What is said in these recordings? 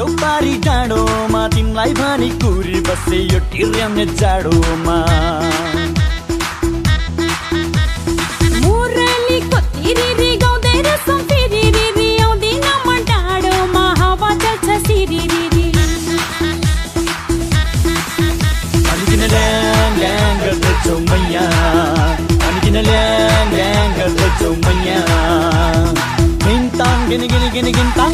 चौपारी डाँडोमा तिमलाई भनी कुरी बसे यो टिर्याउने जाडोमा मुरलीको तिरिरी गाउँदै रसौँ फेरि आउँदिन म डाँडोमा हावा चल्छ सिरिरी अनिकिन ल्याङ ल्याङ गर्दैछौ मैया अनिकिन ल्याङ ल्याङ गर्दैछौ मैया गिन्ताङ गिनी गिनी गिनी गिन्ताङ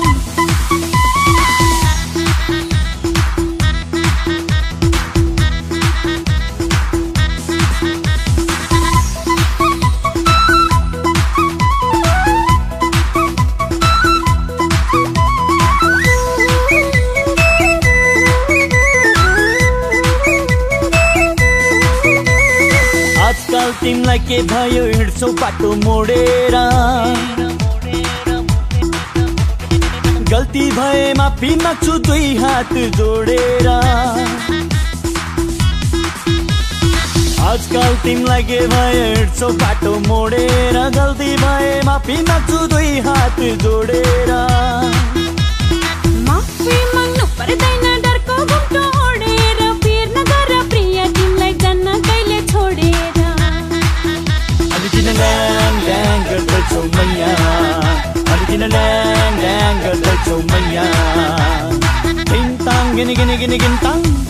आजकल तिमलाई के भयो हिँड्छौ बाटो मोडेर गल्ती भए माफी माग्छु दुई हात जोडेर आजकल तिमलाई के भयो हिँड्छौ बाटो मोडेर गल्ती भए माफी माग्छु दुई हात जोडेर माफी माग्नु पर्दैन डरको घुम्टो ओढेर पिर नगर प्रिय तिमलाई जान्न कहिले छोडेर अलिकिन ल्याङ ल्याङ गर्दैछौ मैया अलिकिन ल्याङ ल्याङ गर्दैछौ मैया गिन्ताङ गिनी गिनी गिनी गिन्ताङ